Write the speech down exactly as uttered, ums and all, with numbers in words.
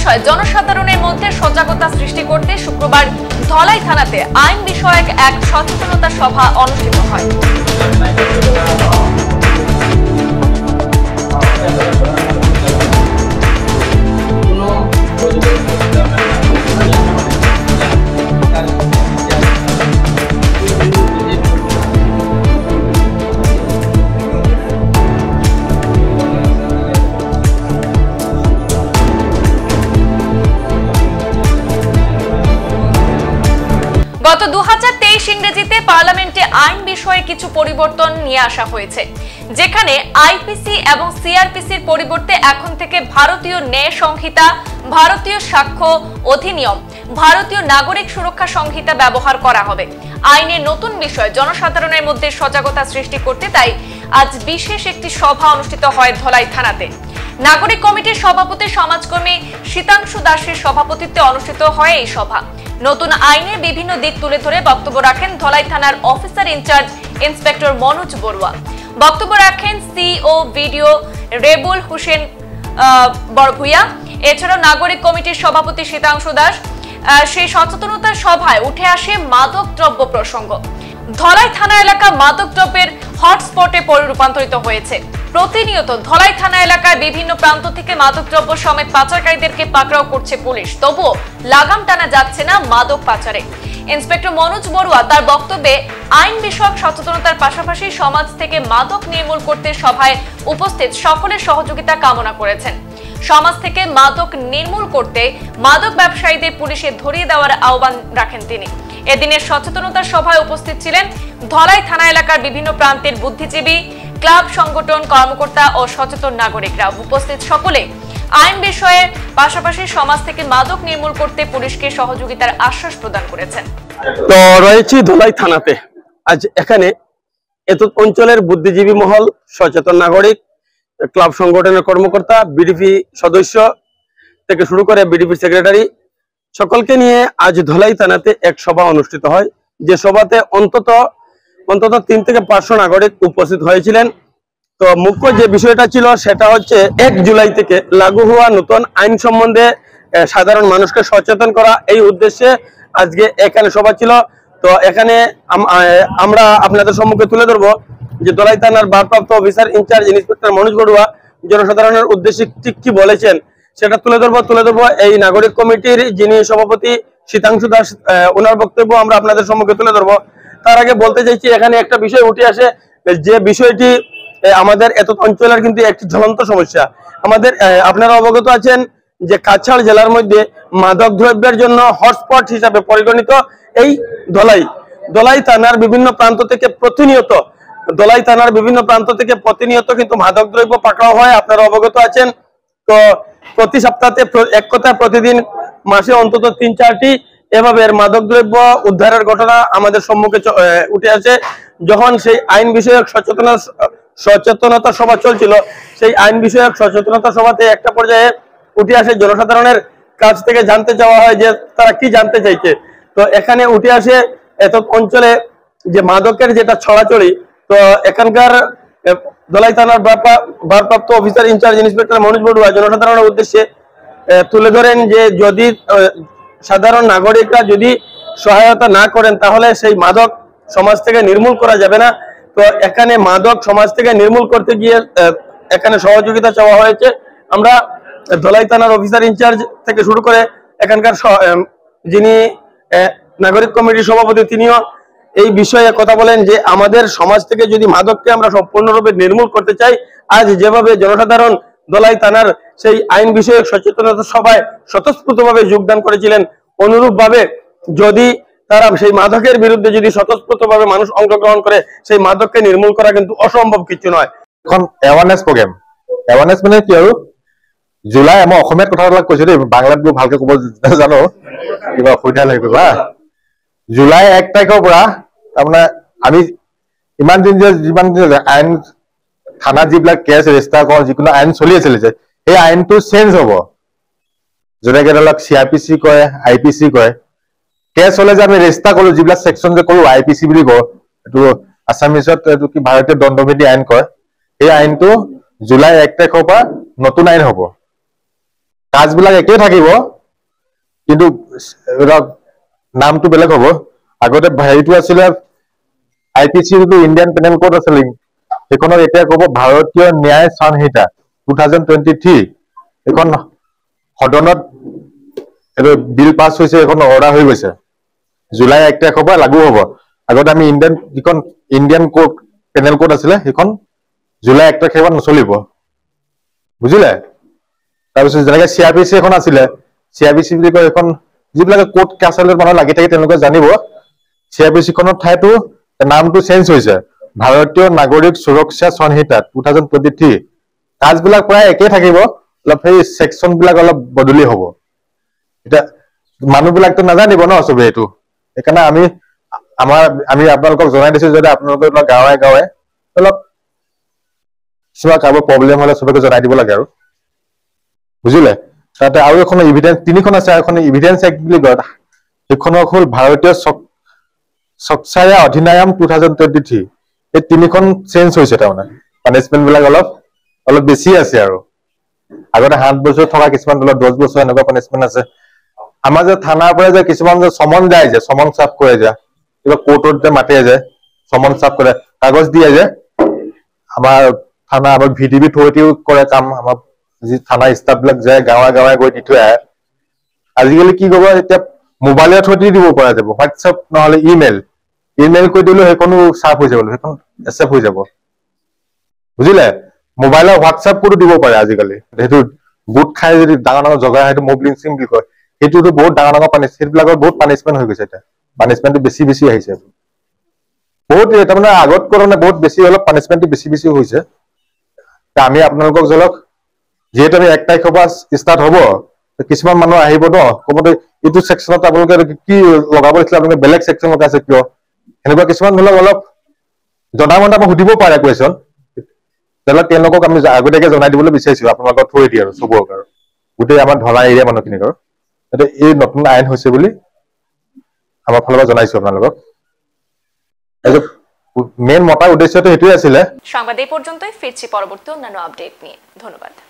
বিষয়ে জনসাধারণের মধ্যে সজাগতা সৃষ্টি করতে শুক্রবার ধলাই থানাতে আইন বিষয়ক এক সচেতনতা সভা অনুষ্ঠিত হয়। গত দু হাজার তেইশ ইংরেজিতে পার্লামেন্টে আইন বিষয়ে কিছু পরিবর্তন নিয়ে আসা হয়েছে, যেখানে আইপিসি এবং সিআরপিসির পরিবর্তে এখন থেকে ভারতীয় ন্যায় সংহিতা, ভারতীয় সাক্ষ্য অধিনিয়ম, ভারতীয় নাগরিক সুরক্ষা সংহিতা ব্যবহার করা হবে। আইনের নতুন বিষয় জনসাধারণের মধ্যে সজাগতা সৃষ্টি করতে তাই আজ বিশেষ একটি সভা অনুষ্ঠিত হয় ধলাই থানাতে। নাগরিক কমিটির সভাপতি সমাজকর্মী শীতাংশু দাসের সভাপতিত্বে অনুষ্ঠিত হয় এই সভা। নতুন আইনের বিভিন্ন দিক তুলে ধরে বক্তব্য রাখেন ধলাই থানার officer in charge inspector Manoj Barua. বক্তব্য রাখেন সিও ভিডিও রেবুল হোসেন বড়ভুইয়া। এছাড়াও নাগরিক কমিটির সভাপতি শীতাংশু দাস। সেই সচেতনতা সভায় উঠে আসে মাদক দ্রব্য প্রসঙ্গ। ধলাই থানা এলাকা মাদক দ্রব্যের হটস্পটে রূপান্তরিত হয়েছে। প্রতিনিয়ত ধলাই থানা এলাকায় বিভিন্ন প্রান্ত থেকে মাদকদ্রব্য সমেত পাচারকারীদেরকে পাকড়াও করছে পুলিশ, তবুও লাগাম টানা যাচ্ছে না মাদক পাচারে। ইন্সপেক্টর মনোজ বড়ুয়া তার বক্তব্যে আইন বিষয়ক সচেতনতার পাশাপাশি সমাজ থেকে মাদক নির্মূল করতে সভায় উপস্থিত সকলের সহযোগিতা কামনা করেছেন। সমাজ থেকে মাদক নির্মূল করতে মাদক ব্যবসায়ীদের পুলিশে ধরিয়ে দেওয়ার আহ্বান রাখেন তিনি। এদিনের সচেতনতা সভায় উপস্থিত ছিলেন ধলাই থানা এলাকার বিভিন্ন প্রান্তের বুদ্ধিজীবী, ক্লাব, সংগঠন, কর্মকর্তা ও সচেতন নাগরিকরা। উপস্থিত সকলে আইন বিষয়ে পাশাপাশি সমাজ থেকে মাদক নির্মূল করতে পুলিশকে সহযোগিতার আশ্বাস প্রদান করেছেন। তো রয়েছি ধলাই থানাতে। আজ এখানে এত অঞ্চলের বুদ্ধিজীবী মহল, সচেতন নাগরিক, ক্লাব সংগঠনের কর্মকর্তা, বিডিপি সদস্য থেকে শুরু করে বিডিপি সেক্রেটারি সকলকে নিয়ে আজ ধলাই থানাতে এক সভা অনুষ্ঠিত হয়, যে সভাতে অন্তত অন্তত তিন থেকে পাঁচশো নাগরিক উপস্থিত হয়েছিলেন। তো মুখ্য যে বিষয়টা ছিল সেটা হচ্ছে এক জুলাই থেকে লাগু হওয়া নতুন আইন সম্বন্ধে সাধারণ মানুষকে সচেতন করা। এই উদ্দেশ্যে আজকে এখানে সভা ছিল। তো এখানে আমরা আপনাদের সম্মুখে তুলে ধরবো যে ধলাই থানার ভারপ্রাপ্ত officer in charge inspector Manoj Barua জনসাধারণের উদ্দেশ্যে ঠিক কি বলেছেন সেটা তুলে ধরবো তুলে ধরবো এই নাগরিক কমিটির যিনি সভাপতি শীতাংশু দাস, ওনার বক্তব্য আমরা আপনাদের সম্মুখে তুলে ধরবো। তার আগে বলতে চাইছি, এখানে একটা বিষয় উঠে আসে, যে বিষয়টি আমাদের এত অঞ্চলের কিন্তু একটি জ্বলন্ত সমস্যা। আমাদের আপনারা অবগত আছেন যে কাছাড় জেলার মধ্যে মাদক দ্রব্যের জন্য হটস্পট হিসাবে পরিগণিত এই ধলাই। ধলাই থানার বিভিন্ন প্রান্ত থেকে প্রতিনিয়ত ধলাই থানার বিভিন্ন প্রান্ত থেকে প্রতিনিয়ত কিন্তু মাদক দ্রব্য পাকড়াও হয়, আপনারা অবগত আছেন। তো প্রতি সপ্তাহে এক কথায় প্রতিদিন মাসে অন্তত তিন চারটি এভাবে মাদক দ্রব্য উদ্ধারের ঘটনা আমাদের সম্মুখে উঠে আসে। যখন সেই আইন বিষয়ক সচেতনতা সচেতনতা সভা চলছিল, সেই আইন বিষয়ক সচেতনতা সভাতে একটা পর্যায়ে উঠে আসে জনসাধারণের কাছ থেকে জানতে চাওয়া হয় যে তারা কি জানতে চাইছে। তো এখানে উঠে আসে এত অঞ্চলে যে মাদকের যেটা ছড়াছড়ি। তো এখানকার ধলাই থানার ভারপ্রাপ্ত officer in charge inspector Manoj Barua জনসাধারণের উদ্দেশ্যে তুলে ধরেন যে যদি সাধারণ নাগরিকরা যদি সহায়তা না করেন তাহলে সেই মাদক সমাজ থেকে নির্মূল করা যাবে না। তো এখানে মাদক সমাজ থেকে নির্মূল করতে গিয়ে এখানে সহযোগিতা চাওয়া হয়েছে। আমরা ধলাই থানার অফিসার ইনচার্জ থেকে শুরু করে এখানকার যিনি নাগরিক কমিটির সভাপতি তিনিও এই বিষয়ে কথা বলেন যে আমাদের সমাজ থেকে যদি মাদককে আমরা সম্পূর্ণরূপে নির্মূল করতে চাই, আজ যেভাবে জনসাধারণ ধলাই থানার সেই আইন বিষয়ক সচেতনতা সভায় স্বতঃস্ফূর্তভাবে যোগদান করেছিলেন, অনুরূপভাবে যদি তারা সেই মাদকের বিরুদ্ধে যদি স্বতঃস্ফূর্তভাবে মানুষ অংশগ্রহণ করে সেই মাদককে নির্মূল করা কিন্তু অসম্ভব কিছু নয়। এখন এৱাৰনেছ প্ৰগ্ৰেম, এৱাৰনেছ মানে কি আৰু জুলাই মই অসমীয়াত কথাবিলাক কৈছো দেই, বাংলাত গৈ ভালকে ক'ব জানো, কিবা অসুবিধা লাগিব হা। জুলাই এক তাৰিখৰ পৰা তাৰমানে আমি ইমান দিন যে যিমান দিন আইন থানাত যিবিলাক কেছ ৰেজিষ্টাৰ কৰা যিকোনো আইন চলি আছিলে যে সেই আইনটো চেঞ্জ হ'ব। যেনেকে ধৰক চি আৰ পি চি কয়, আই পি চি কয়, কেছ হলে যে আমি ৰেজিষ্টাৰ কৰো যিবিলাক সেকশন যে কৰো আই পি চি বুলি কয়, এইটো আছামিছত এইটো কি ভাৰতীয় দণ্ডবিধি আইন কয়, সেই আইনটো জুলাই এক তাৰিখৰ পৰা নতুন আইন হ'ব। কাজবিলাক একেই থাকিব কিন্তু নামটো বেলেগ হ'ব আগতে হেৰিটো আছিলে আই পি চি যিটো ইণ্ডিয়ান পেনেল কোড আছিলে সেইখনত এতিয়া ক'ব ভাৰতীয় ন্যায় সংহিতা টু থাউজেণ্ড টুৱেণ্টি থ্ৰী এখন সদনত এইটো বিল পাছ হৈছে এখন অৰ্ডাৰ হৈ গৈছে জুলাই এক তাৰিখৰ পৰা লাগু হ'ব আগতে আমি ইণ্ডিয়ান যিখন ইণ্ডিয়ান কোড পেনেল কোড আছিলে সেইখন জুলাই এক তাৰিখৰ পৰা নচলিব বুজিলে তাৰপিছত যেনেকৈ চি আৰ পি চি এখন আছিলে চি আৰ পি চি বুলি কয় এখন যিবিলাকে কোৰ্ট কাছাৰীত মানুহ লাগি থাকে তেওঁলোকে জানিব চি আৰ পি চি খনৰ ঠাইতো নামটো চেঞ্জ হৈছে ভাৰতীয় নাগৰিক সুৰক্ষা সংহিতা টু থাউজেণ্ড টুৱেণ্টি থ্ৰী কাজবিলাক প্ৰায় একেই থাকিব অলপ সেই ছেকশ্যন বিলাক অলপ বদলি হ'ব এতিয়া মানুহবিলাকতো নাজানিব ন চবে এইটো সেইকাৰণে আমি আমাৰ আমি আপোনালোকক জনাই দিছো যদি আপোনালোকৰ গাঁৱে গাঁৱে অলপ কিবা কাৰোবাৰ প্ৰব্লেম হ'লে চবকে জনাই দিব লাগে আৰু বুজিলে তাতে আৰু এখন ইভিডেন্স তিনিখন আছে এখন ইভিডেন্স এক্ট বুলি কয় সেইখনৰ হ'ল ভাৰতীয় স্বচ্ছায়া অধিনিয়ম টু থাউজেণ্ড টুৱেণ্টি থ্ৰী এই তিনিখন চেঞ্জ হৈছে তাৰমানে পানিচমেণ্ট বিলাক অলপ অলপ বেছি আছে আৰু আগতে সাত বছৰ থকা কিছুমান অলপ দহ বছৰ এনেকুৱা পানিচমেণ্ট আছে আমাৰ যে থানাৰ পৰা যে কিছুমান যে সমন যায় যে সমন চাপ কৰে যে কিবা কোৰ্টত যে মাতে যে সমন চাপ কৰে কাগজ দিয়ে যে আমাৰ থানা আমাৰ ভি ডি বি থ্ৰুৱেদিও কৰে কাম আমাৰ যি থানা ষ্টাফ বিলাক যায় গাঁৱে গাঁৱে গৈ দি থৈ আহে আজিকালি কি কৰিব এতিয়া মোবাইলৰ থ্ৰুৱেদি দিব পৰা যাব হোৱাটছএপ নহলে ইমেইল ইমেইল কৰি দিলেও সেইখনো চাফ হৈ যাব সেইখন এক্সেপ্ট হৈ যাব বুজিলে মোবাইলৰ হোৱাটছএপ কোডো দিব পাৰে আজিকালি সেইটো বুট খাই যদি ডাঙৰ ডাঙৰ জগা সেইটো মবলিং চিম বুলি কয় সেইটোতো বহুত ডাঙৰ ডাঙৰ পানিছ সেইবিলাকৰ বহুত পানিচমেণ্ট হৈ গৈছে এতিয়া পানিচমেণ্টটো বেছি বেছি আহিছে বহুত তাৰমানে আগত কৰোনে বহুত বেছি অলপ পানিচমেণ্টটো বেছি বেছি হৈছে আমি আপোনালোকক জলক যিহেতু আমি এক তাৰিখৰ পৰা ষ্টাৰ্ট হ'ব কিছুমান মানুহ আহিব ন ক'বতো এইটো ছেকশ্যনত আপোনালোকে কি লগাব দিছিলে আপোনালোকে বেলেগ ছেকশ্যন লগাইছে কিয় এনেকুৱা কিছুমান ধৰক অলপ জনা মনা সুধিব পাৰে কুৱেশ্যন তেতিয়াহ'লে তেওঁলোকক আমি আগতীয়াকৈ জনাই দিবলৈ বিচাৰিছো আপোনালোকৰ থ্ৰুৱেদি আৰু চবৰ আৰু গোটেই আমাৰ ধলা এৰিয়া মানুহখিনিক আৰু এতিয়া এই নতুন আইন হৈছে বুলি আমাৰ ফালৰ পৰা জনাইছো আপোনালোকক মেইন মতাৰ উদ্দেশ্যটো সেইটোৱে আছিলে সংবাদ এই পর্যন্তই ফিরছি পরবর্তী অন্যান্য আপডেট নিয়ে ধন্যবাদ